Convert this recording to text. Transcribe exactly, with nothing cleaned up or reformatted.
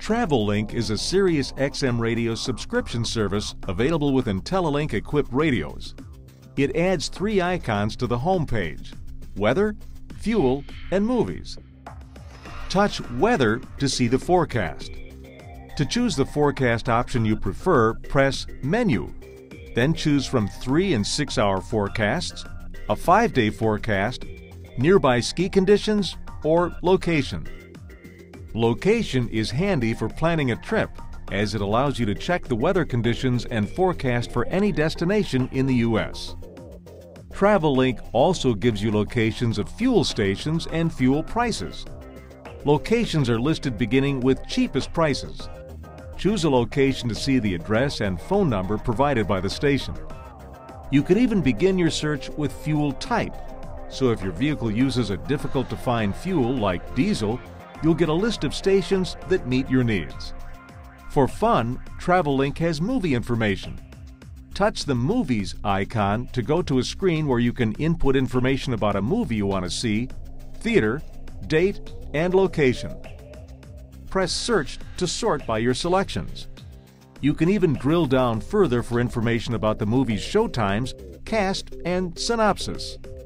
TravelLink is a Sirius X M radio subscription service available with IntelliLink-equipped radios. It adds three icons to the home page: weather, fuel, and movies. Touch Weather to see the forecast. To choose the forecast option you prefer, press Menu. Then choose from three and six hour forecasts, a five-day forecast, nearby ski conditions, or location. Location is handy for planning a trip, as it allows you to check the weather conditions and forecast for any destination in the U S TravelLink also gives you locations of fuel stations and fuel prices. Locations are listed beginning with cheapest prices. Choose a location to see the address and phone number provided by the station. You can even begin your search with fuel type, so if your vehicle uses a difficult-to-find fuel like diesel, you'll get a list of stations that meet your needs. For fun, TravelLink has movie information. Touch the Movies icon to go to a screen where you can input information about a movie you want to see, theater, date, and location. Press Search to sort by your selections. You can even drill down further for information about the movie's showtimes, cast, and synopsis.